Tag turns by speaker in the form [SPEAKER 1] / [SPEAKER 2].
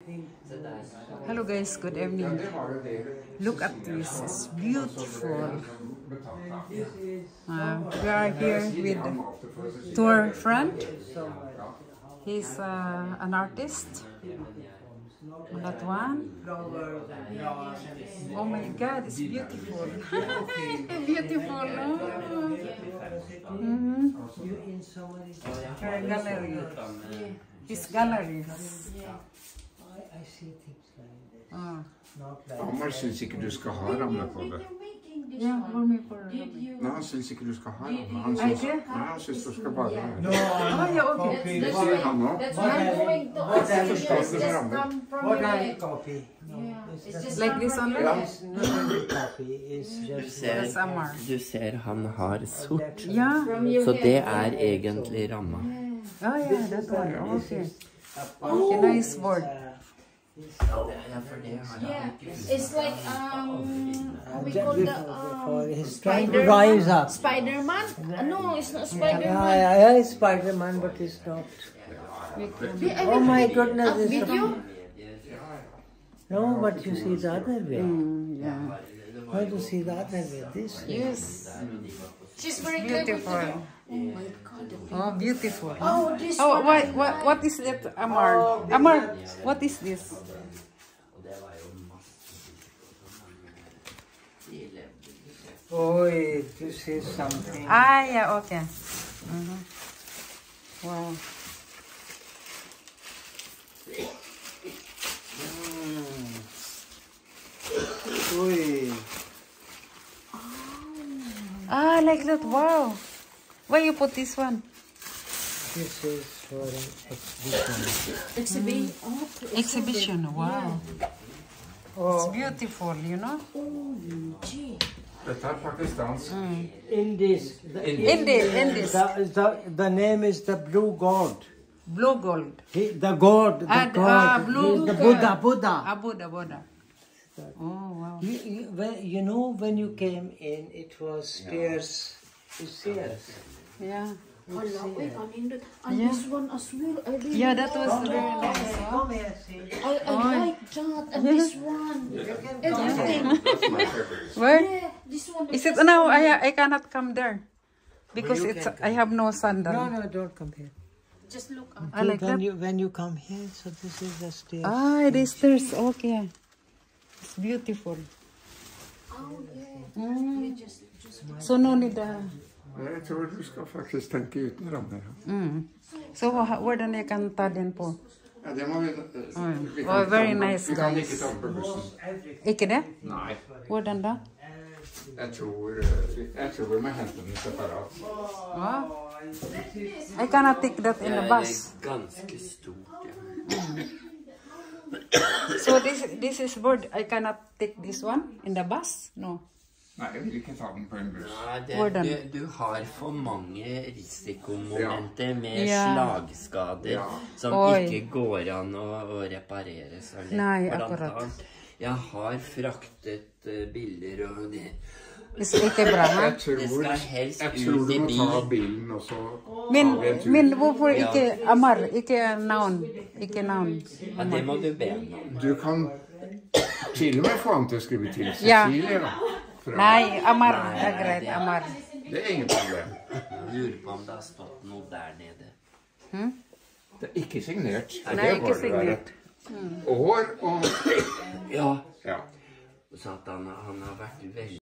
[SPEAKER 1] Hello guys, good evening. Look at this, it's beautiful. We are here with tour friend. He's an artist. That one. Oh my God, it's beautiful. Beautiful. Her gallery. His galleries.
[SPEAKER 2] I see things like this.
[SPEAKER 3] Amar syns ikke du skal ha ramme på det.
[SPEAKER 1] Ja, hvor mye på det?
[SPEAKER 3] Nei, han syns ikke du skal ha ramme. Han syns du skal bare ha
[SPEAKER 2] No,
[SPEAKER 3] copy. Det sier han nå.
[SPEAKER 2] What are you copy?
[SPEAKER 1] Like this one?
[SPEAKER 4] Du ser han har sort,
[SPEAKER 1] Ja.
[SPEAKER 4] så det er egentlig ramma.
[SPEAKER 1] Ja, that one. Okay. Okay, nice word.
[SPEAKER 5] It's like we call the
[SPEAKER 2] Spider-Man.
[SPEAKER 5] No, it's not Spider-Man.
[SPEAKER 2] Yeah, Spider-Man, but it's not. Oh my goodness!
[SPEAKER 5] Video?
[SPEAKER 2] No, but you see the other way.
[SPEAKER 1] Yeah.
[SPEAKER 2] Why do you see the other way? This way.
[SPEAKER 1] Yes.
[SPEAKER 5] She's very
[SPEAKER 1] Beautiful.
[SPEAKER 5] Oh my God.
[SPEAKER 1] Oh, beautiful.
[SPEAKER 5] Oh, this
[SPEAKER 1] Oh,
[SPEAKER 5] one.
[SPEAKER 1] what is that, Amar? Amar, what is this?
[SPEAKER 2] Oh, this is something.
[SPEAKER 1] Ah, yeah, okay. Wow. Ah, like that. Wow. Why you put this one?
[SPEAKER 2] This is for an exhibition.
[SPEAKER 1] Exhibition. Wow. It's beautiful, you know.
[SPEAKER 3] Dette pakistansk.
[SPEAKER 2] In this,
[SPEAKER 1] In this.
[SPEAKER 2] the name is the blue gold.
[SPEAKER 1] Blue gold.
[SPEAKER 2] The god,
[SPEAKER 1] blue.
[SPEAKER 2] the Buddha.
[SPEAKER 1] Ah, Buddha. Oh, wow.
[SPEAKER 2] You know, when you came in, it was stairs.
[SPEAKER 1] Yeah.
[SPEAKER 5] And this one as well. I really
[SPEAKER 1] Yeah, that was very nice.
[SPEAKER 2] Come here, see.
[SPEAKER 5] I like that. And this one. Everything.
[SPEAKER 3] That's my favorite.
[SPEAKER 1] Where?
[SPEAKER 5] Yeah, this one.
[SPEAKER 1] Is it? No, I cannot come there. Because it's I have no sandal.
[SPEAKER 2] No, don't come here.
[SPEAKER 5] Just look up.
[SPEAKER 1] I like that.
[SPEAKER 2] When you come here, so this is the stairs.
[SPEAKER 1] Ah, the stairs. Okay. It's beautiful.
[SPEAKER 5] Oh, yeah. You just
[SPEAKER 1] So no need
[SPEAKER 3] Jeg tror du skal faktisk tenke uten ramme.
[SPEAKER 1] So hvordan jeg kan ta den på?
[SPEAKER 3] Ja, det må vi...
[SPEAKER 1] Oh, very nice,
[SPEAKER 3] Vi kan ikke
[SPEAKER 1] guys.
[SPEAKER 3] ta den på bussen.
[SPEAKER 1] Ikke det?
[SPEAKER 3] Nei.
[SPEAKER 1] Hvordan da?
[SPEAKER 3] Jeg tror vi må hente den separat.
[SPEAKER 1] I cannot take that in the bus.
[SPEAKER 4] Det er ganske stort, ja.
[SPEAKER 1] So this is bird. I cannot take this one in the bus? No.
[SPEAKER 3] Nei, jeg vil ikke ta den på en buss.
[SPEAKER 4] Nei, du har for mange risikomomenter med slagskader som ikke går an å reparere så lett.
[SPEAKER 1] Nei,
[SPEAKER 4] Blant
[SPEAKER 1] akkurat.
[SPEAKER 4] annet, jeg har fraktet bilder og det.
[SPEAKER 1] It's ikke bra, hæ?
[SPEAKER 3] Jeg tror du må ta bilen også.
[SPEAKER 1] Men hvorfor ikke Amar? Ikke navn? Ikke navn.
[SPEAKER 4] Ja, det må du be om.
[SPEAKER 3] Du kan til og med få han til å skrive til Cecilie, da.
[SPEAKER 1] Nei, Amar. Det er greit, Amar.
[SPEAKER 3] Det er ingen problem.
[SPEAKER 4] Jeg lurer på om det har stått noe der nede.
[SPEAKER 3] Det er ikke signert.
[SPEAKER 1] Nei, ikke signert.
[SPEAKER 3] År og...
[SPEAKER 4] Ja.
[SPEAKER 3] Ja.
[SPEAKER 4] Så at han har vært veldig...